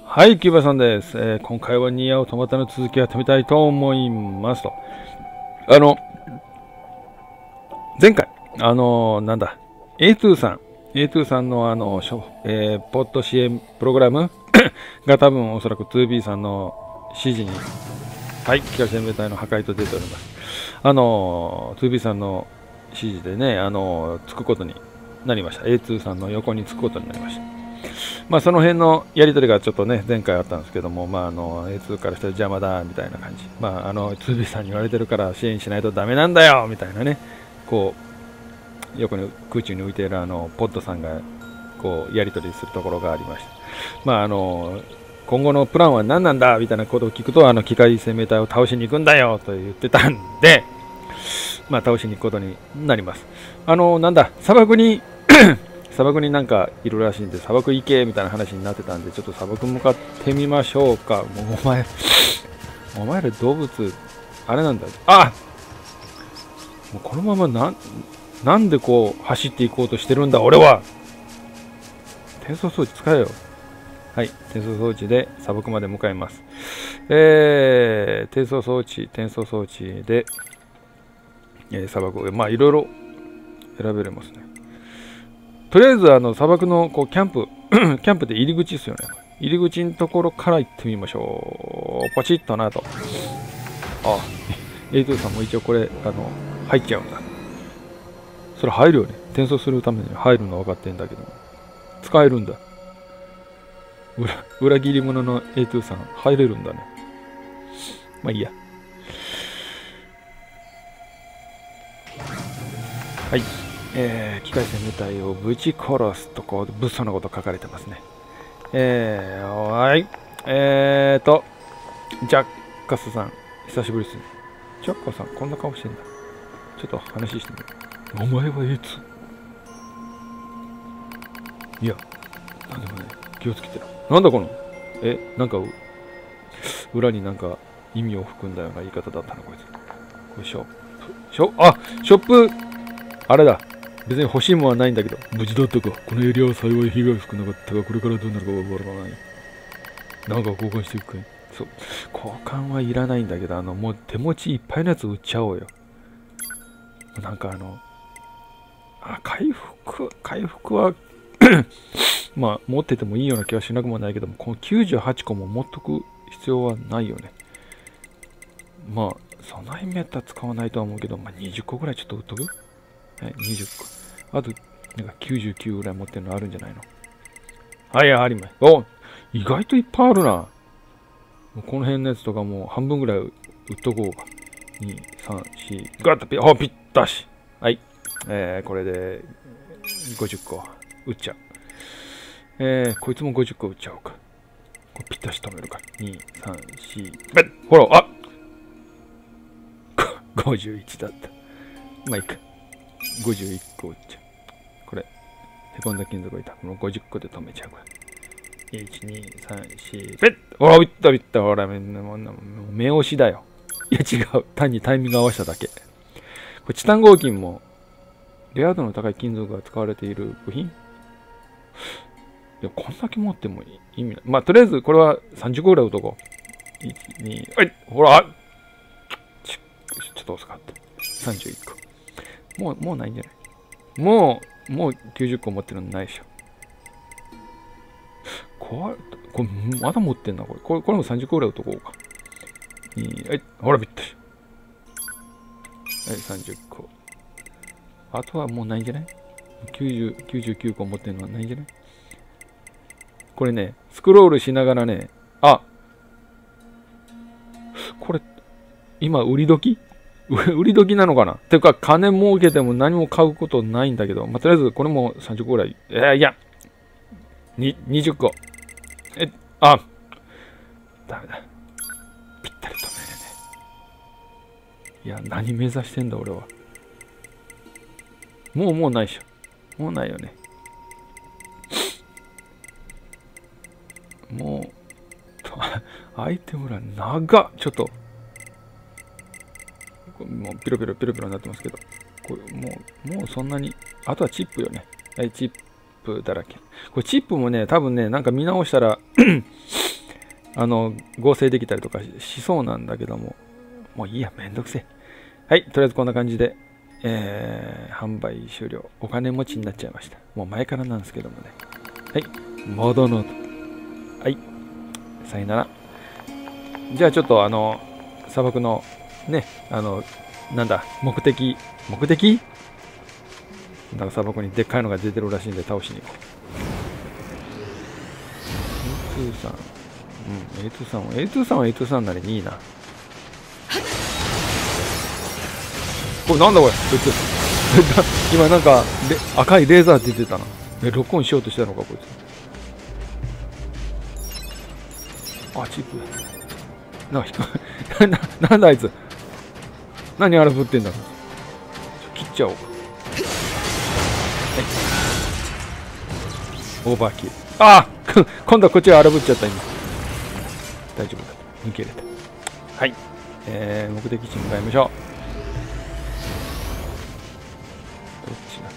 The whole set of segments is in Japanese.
はい、キューバさんです。今回はニーアオトマタの続きをやってみたいと思いますと。あの、前回、なんだ、A2 さん、A2 さんのポッド支援プログラムが多分おそらく 2B さんの指示に、はい、機械生命体の破壊と出ております。2B さんの指示でね、つくことになりました。A2 さんの横につくことになりました。まあその辺のやり取りがちょっとね前回あったんですけども、まあA2 からしたら邪魔だみたいな感じ、まあ2B さんに言われてるから支援しないとダメなんだよみたいなね、こう横に空中に浮いているポッドさんがこうやり取りするところがありました。まあ今後のプランは何なんだみたいなことを聞くと、機械生命体を倒しに行くんだよと言ってたんで、まあ倒しに行くことになります。なんだ砂漠に砂漠になんかいるらしいんで、砂漠行けみたいな話になってたんで、ちょっと砂漠向かってみましょうか。もうお前ら動物あれなんだ。あ、もうこのままなんでこう走っていこうとしてるんだ俺は。転送装置使えよ。はい、転送装置で砂漠まで向かいます。転送装置で、砂漠、まあいろいろ選べれますね。とりあえず砂漠のこうキャンプキャンプで入り口ですよね。入り口のところから行ってみましょう。ポチッとなと。あ、A2 さんも一応これ入っちゃうんだ。それ入るよね。転送するために入るの分かってんだけど、使えるんだ。裏切り者の A2 さん入れるんだね。まあいいや。はい。機械生命体をぶち殺すとこう物騒なこと書かれてますね。はい。ジャッカスさん、久しぶりですね。ジャッカスさん、こんな顔してんだ。ちょっと話してみる。お前はいつ？いや、なんでもね、気をつけてる。なんだこの、なんか、裏になんか意味を含んだような言い方だったの、こいつ。これショップ、あれだ。別に欲しいものはないんだけど、無事だったか。このエリアは幸い被害少なかったが、これからどうなるかわからない。なんか交換していくかい。そう。交換はいらないんだけど、もう手持ちいっぱいのやつ売っちゃおうよ。なんか回復はまあ、持っててもいいような気はしなくもないけども、この98個も持っとく必要はないよね。まあ、備えメーター使わないとは思うけど、まあ、20個ぐらいちょっと売っとく？はい、20個。あと、なんか99ぐらい持ってるのあるんじゃないの？はい、あります。お、意外といっぱいあるな。この辺のやつとかもう半分ぐらい売っとこうか。2、3、4、ガッとぴったし。はい。これで50個売っちゃう。こいつも50個売っちゃおうか。これぴったし止めるか。2、3、4、ほら、あ51だった。まあいいか。51個売っちゃう。これ、へこんだ金属がいた。この50個で止めちゃうから。1、2、3、4、ほら、いった。ほら、目押しだよ。いや、違う。単にタイミング合わせただけ。これ、チタン合金も、レア度の高い金属が使われている部品？いや、こんだけ持っても意味ない。まあ、とりあえず、これは30個ぐらい売っとこう。1、2、はい、ほら、ちょっと遅かった。31個。もうないんじゃない？もう90個持ってるのないでしょ。これまだ持ってんな、これも30個ぐらい売っとこうか。はい、ほら、ぴったし。はい、30個。あとはもうないんじゃない？ 99個持ってるのはないんじゃない？これね、スクロールしながらね、これ、今、売り時なのかな？てか、金儲けても何も買うことないんだけど、まあ、とりあえず、これも30個ぐらい。いや、20個。ダメだ。ぴったり止めれね。いや、何目指してんだ、俺は。もうないでしょ。もうないよね。もう、アイテム欄長っ。ちょっと。もうピロピロになってますけど。これもうそんなに。あとはチップよね。はい、チップだらけ。これチップもね、多分ね、なんか見直したら合成できたりとかしそうなんだけども、もういいや、めんどくせえ。はい、とりあえずこんな感じで、販売終了。お金持ちになっちゃいました。もう前からなんですけどもね。はい、モードノート。はい、さよなら。じゃあちょっと砂漠のね、なんだ、目的なんか砂漠にでっかいのが出てるらしいんで倒しに行こう。A2 さん。うん、A2 さんは A2 さんは A2 さんなりにいいな。これなんだこれ今なんか赤いレーザー出てたな。ロックオンしようとしたのかこいつ。あ、チープなんだあいつ。何荒ぶってんだろう。切っちゃおう。オーバーキル。ああ今度はこっちが荒ぶっちゃった今。大丈夫だ。抜けれた。はい。目的地に向かいましょう。どっちだ。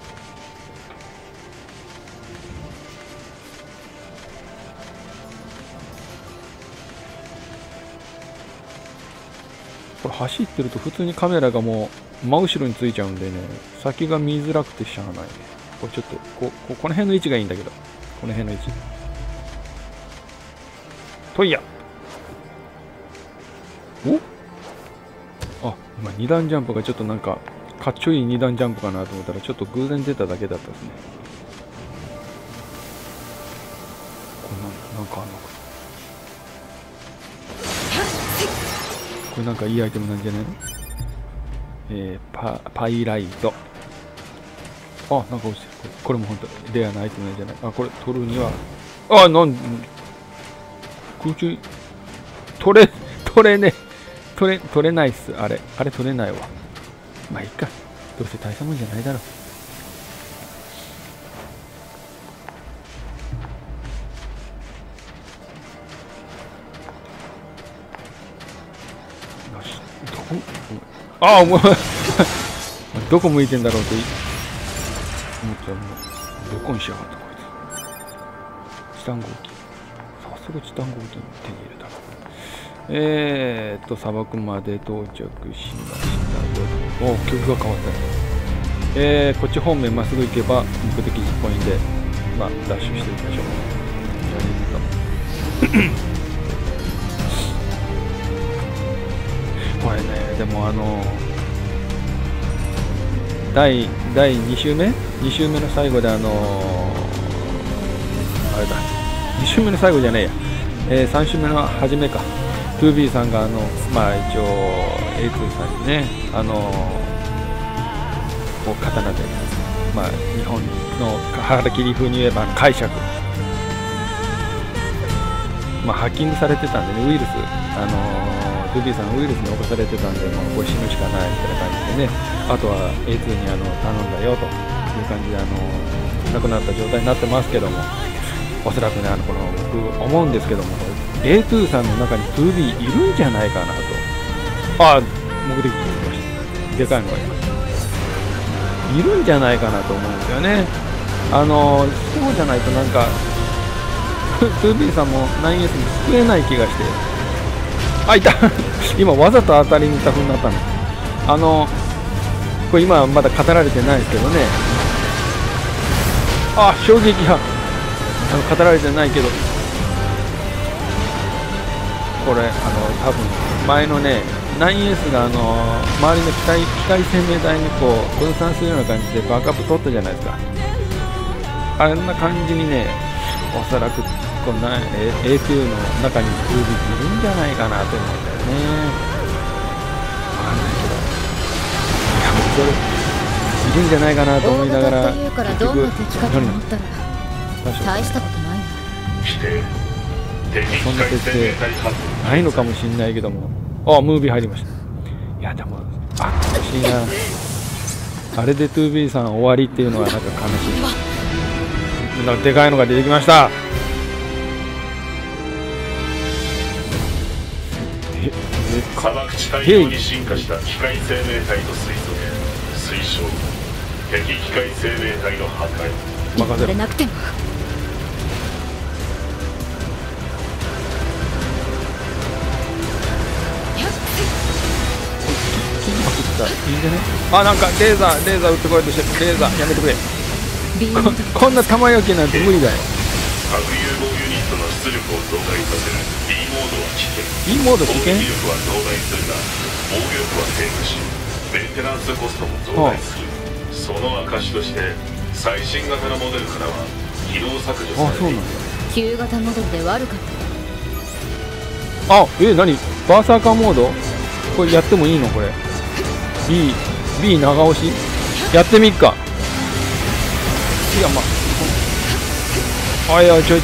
これ走ってると普通にカメラがもう真後ろについちゃうんでね、先が見づらくてしゃあないね。これちょっとこの辺の位置がいいんだけど、この辺の位置。といや。お？あ、今2段ジャンプがちょっとなんかかっちょいい2段ジャンプかなと思ったらちょっと偶然出ただけだったですね。これなんかあんのか。これなんかいいアイテムなんじゃないの？パイライト。あ、なんか落ちてる。これも本当レアなアイテムなんじゃない？あ、これ取るには、空中取れないっす。あれ取れないわ。まあいいか。どうせ大したもんじゃないだろう。よし、ああ、もうどこ向いてんだろうって思っちゃう。どこにしやがったこいつ。チタン合金。早速チタン合金手に入れたな。砂漠まで到着しましたよ。お、曲が変わったね。こっち方面まっすぐ行けば目的実行員で、まあ、ダッシュしていきましょう。これね、でも第2週目 ?2 週目の最後であれだ。2週目の最後じゃねえや。3週目の初めか。2B さんがまあ一応 A2 さんにね、こう刀で、まあ日本の腹切り風に言えば解釈。まあハッキングされてたんでね、ウイルス、2B さんウイルスに侵されてたんで、もうこれ死ぬしかないみたいな感じでね、あとは A2 に頼んだよという感じで亡くなった状態になってますけども、おそらくね、この僕思うんですけども、A2 さんの中に 2B いるんじゃないかなと。ああ、目的地に来ました。でかいのがいます。いるんじゃないかなと思うんですよね。そうじゃないとなんか2B さんも 9S に救えない気がして。あ、いた今わざと当たりにいった風になったの。これ今まだ語られてないですけどね。あ、衝撃波。語られてないけど、これ多分前のね 9S が周りの機械生命体にこう分散するような感じでバックアップ取ったじゃないですか。あんな感じにね、おそらくこんな A2 の中に 2B いるんじゃないかなと思うんだよね。わかんないけど、いやそれいるんじゃないかなと思いながら、結局大したことないな。 そんな設定ないのかもしれないけども、あ、ムービー入りました。いやでも惜しいな。あれで 2B さん終わりっていうのはなんか悲しい。なんかでかいのが出てきました。 砂漠地帯用に進化した機械生命体と推測。推奨、敵機械生命体の破壊。 任せろ。 なくても。 切りまくったらいいんじゃね。あ、なんかレーザー撃ってこようとしてる。レーザーやめてくれ。こんな玉焼きなんて無理だよ。 核融合ユニットの出力を増大させる B モードは危険。 B モード危険。 攻撃力は増大するが防御力は低下し、メンテナンスコストも増大する。その証として最新型のモデルからは起動削除されている。 旧型モデルで悪かった。 何バーサーカーモード、これやってもいいの？これ B 長押しやってみっか。いや、まあ、いや、ちょい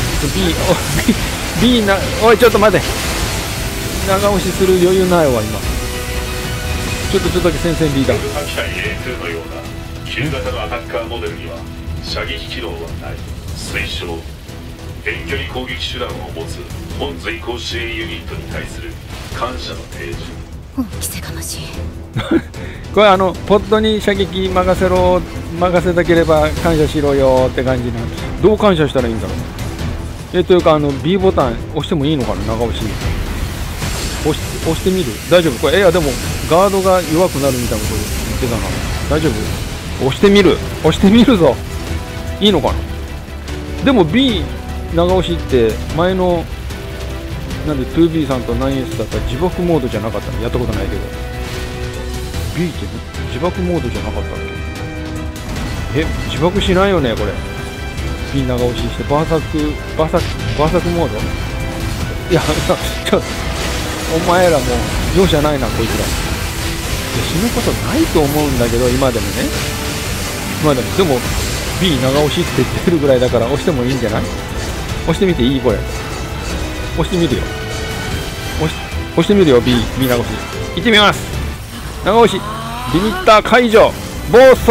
B な、おい、ちょっと待て。長押しする余裕ないわ今。ちょっとだけ戦線リーダー。 破機体 A2 のような旧型のアタッカーモデルには射撃機能はない。推奨遠距離攻撃手段を持つ本随行支援ユニットに対する感謝の提示。 本着せがましい。 これポッドに射撃任せたければ感謝しろよって感じなんです。どう感謝したらいいんだろう。というかB ボタン押してもいいのかな。長押し押してみる。大丈夫これ。いやでもガードが弱くなるみたいなこと言ってたな。大丈夫。押してみるぞ。いいのかな。でも B 長押しって前のなんで 2B さんと 9S だったら自爆モードじゃなかったの。やったことないけど B って自爆モードじゃなかったっけ。自爆しないよねこれ。 B 長押ししてバーサクモード。いやお前らもう容赦ないなこいつら。死ぬことないと思うんだけど今でもね。でも B 長押しって言ってるぐらいだから押してもいいんじゃない。押してみていいこれ。押してみるよ。押してみるよ。 B 長押し行ってみます。長押しリミッター解除暴走。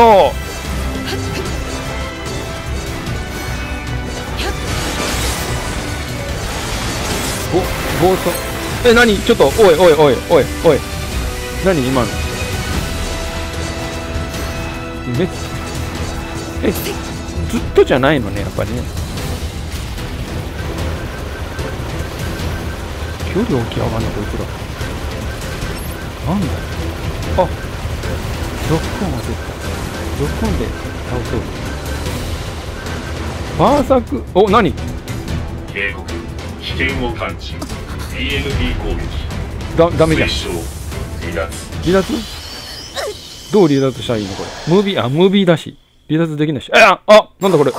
暴走。何ちょっとおい何今のずっとじゃないのねやっぱりね。距離起き上がんなこいつら。なんだ。ロックオンが出た。ロックオンで倒そう。バーサク何警告危険を感知。 EMP 攻撃ダメじゃん。 離脱どう離脱したらいいのこれ。ムービーだし離脱できないし。なんだこれ。 EMP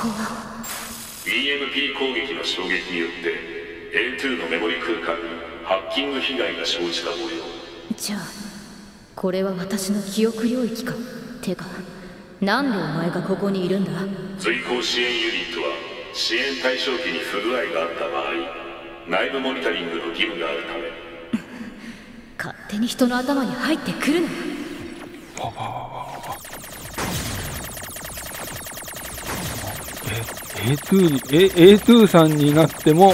攻撃の衝撃によって A2 のメモリ空間にハッキング被害が生じた模様。 じゃあこれは私の記憶領域か。てかなんでお前がここにいるんだ。 随行支援ユニットは支援対象機に不具合があった場合内部モニタリングの義務があるため勝手に人の頭に入ってくるな。 A2 さんになっても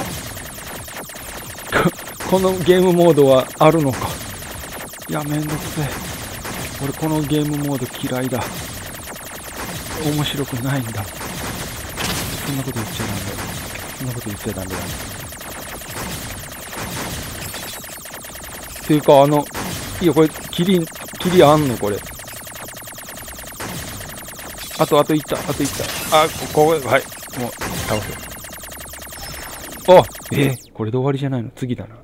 このゲームモードはあるのか。いやめんどくせえ。俺このゲームモード嫌いだ。面白くないんだ。そんなこと言っちゃダメだ。そんなこと言っちゃダメだ。っていうかいやこれキリあんのこれ。あといった。ここはいもう倒せ。これで終わりじゃないの。次だな。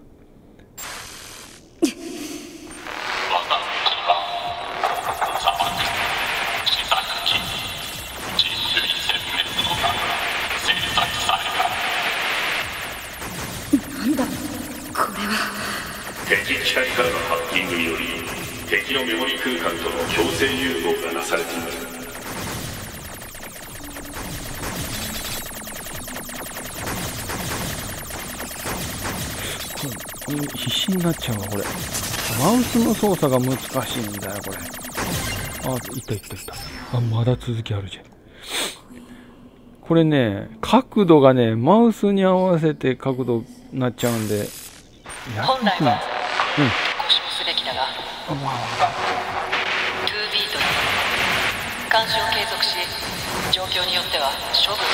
なんだこれは。 敵機体からのハッキングにより敵のメモリ空間との強制融合がなされている。 必死になっちゃうわこれ。マウスの操作が難しいんだよこれ。いったまだ続きあるじゃん。これね角度がねマウスに合わせて角度になっちゃうんで。 本来は故障すべきだが 2B と監視を継続し状況によっては勝負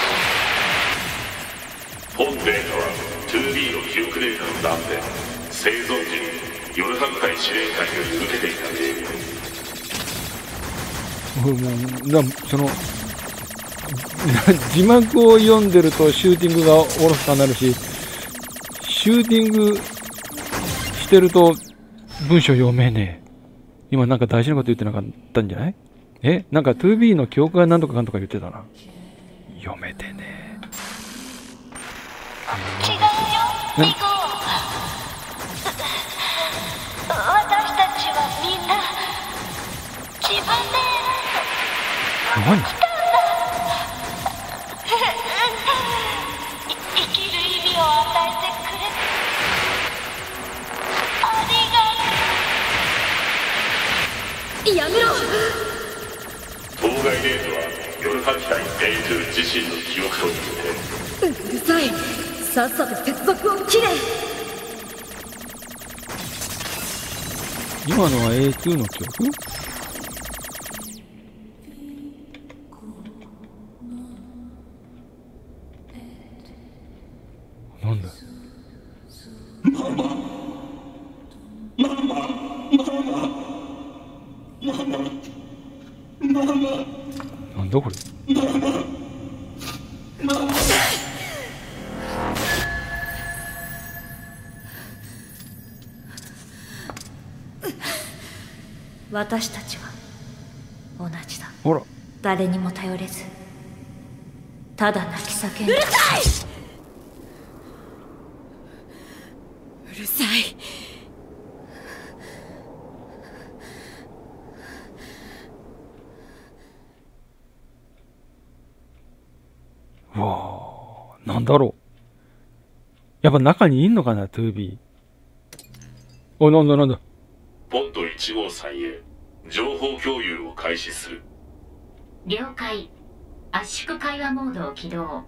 本データは 2B の記憶データの断片、生存時にヨルハン海司令官より受けていた命令。 もうその字幕を読んでるとシューティングがおろそかになるし、シューティングしてると文章読めねえ。今なんか大事なこと言ってなかったんじゃない？なんか 2B の記憶が何とかかんとか言ってたな。読めてねえ。 違うよ、リコ。私たちはみんな自分で何？ 生きる意味を与えてくれてありがとう。 やめろ。 当該データはヨルハ機体 A2 自身の記憶と言って、 うるさい。さっさと接続を切れ。 今のは A2 の記憶？なんだ？なんだこれ？ 私たちは同じだ。 ほら。 誰にも頼れず、ただ泣き叫んで。うるさい。うるさい。 うわあ、なんだろう。やっぱ中にいんのかな、2B。お、なんだなんだ。 ポッド153へ情報共有を開始する。 了解。圧縮会話モードを起動。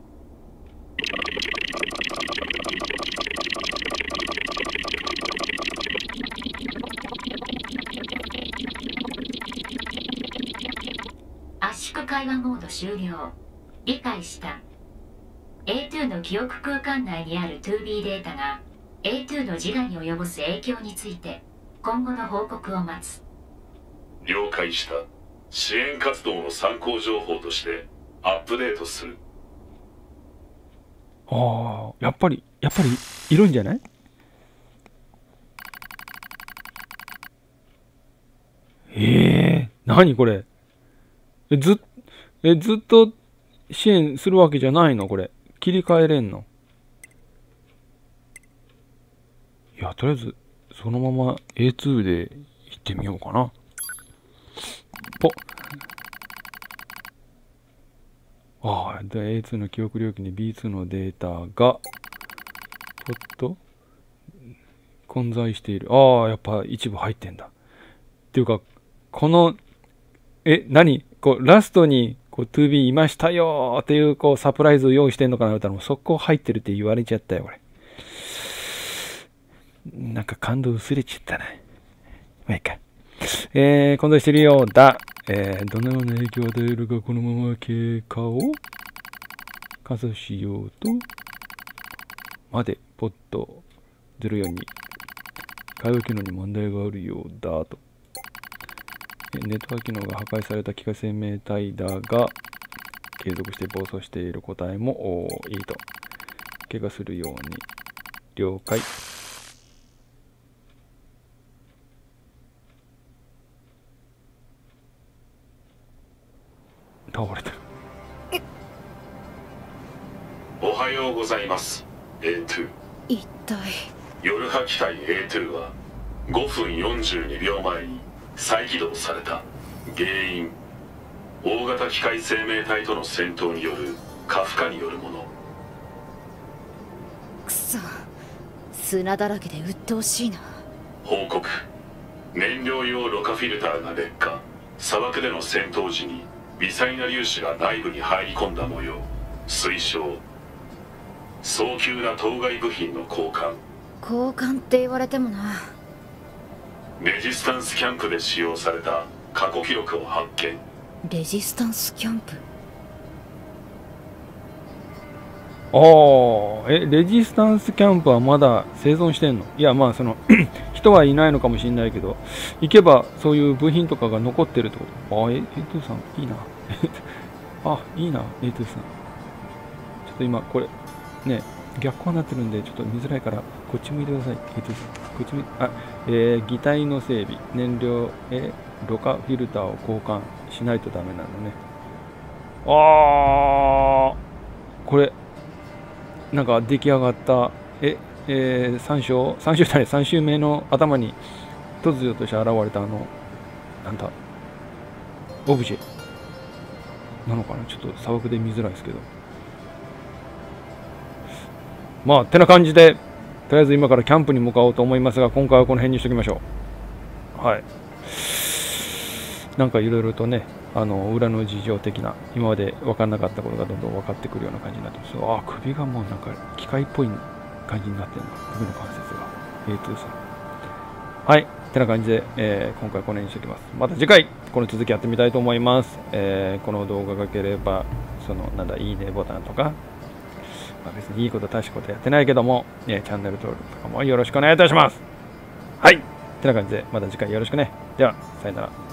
圧縮会話モード終了。理解した。A2 の記憶空間内にある 2B データが A2 の自我に及ぼす影響について今後の報告を待つ。 了解した。支援活動の参考情報としてアップデートする。 ああ、やっぱりいるんじゃない？何これ？ずっと支援するわけじゃないのこれ？切り替えれんの？いや、とりあえずそのまま A2 で行ってみようかな。ポッ。ああ、で A2 の記憶領域に B2 のデータがポッと混在している。ああ、やっぱ一部入ってんだ。っていうか、この何こうラストにこう 2B いましたよーっていうこうサプライズを用意してんのかなと思ったらもう速攻入ってるって言われちゃったよこれ。なんか感動薄れちゃったな。まあいいか。混在してるようだ。どのような影響を与えるかこのまま経過を観察しようとまでポッと04に会話機能に問題があるようだと。ネットワーク機能が破壊された機械生命体だが継続して暴走している個体もいいと怪我するように了解。倒れてる。 おはようございます A2。 一体ヨルハ機体 A2 は5分42秒前に再起動された。原因大型機械生命体との戦闘による過負荷によるもの。 くそ、砂だらけで鬱陶しいな。 報告燃料用ろ過フィルターが劣化。砂漠での戦闘時に微細な粒子が内部に入り込んだ模様。推奨早急な当該部品の交換。 交換って言われてもな。 レジスタンスキャンプで使用された過去記録を発見。 レジスタンスキャンプ。 レジスタンスキャンプはまだ生存してんの？いや、まあ、人はいないのかもしれないけど、行けばそういう部品とかが残ってるってこと。A2 さん、いいな。いいな、A2 さん。ちょっと今、これ、ね、逆光になってるんで、ちょっと見づらいから、こっち向いてください、A2 さん。こっち向いて、擬態の整備、燃料、ろ過フィルターを交換しないとダメなのね。これ、なんか出来上がった、3周目の頭に突如として現れたなんだ、オブジェなのかな。ちょっと砂漠で見づらいですけど。まあ、てな感じで、とりあえず今からキャンプに向かおうと思いますが、今回はこの辺にしときましょう。はい。なんかいろいろとね、裏の事情的な、今まで分かんなかったことがどんどん分かってくるような感じになってます。首がもうなんか機械っぽい感じになってるな。首の関節が。A2 さん。はい。てな感じで、今回はこの辺にしておきます。また次回、この続きやってみたいと思います。この動画が良ければ、いいねボタンとか、別にいいこと大したことやってないけども、チャンネル登録とかもよろしくお願いいたします。はい。てな感じで、また次回よろしくね。では、さよなら。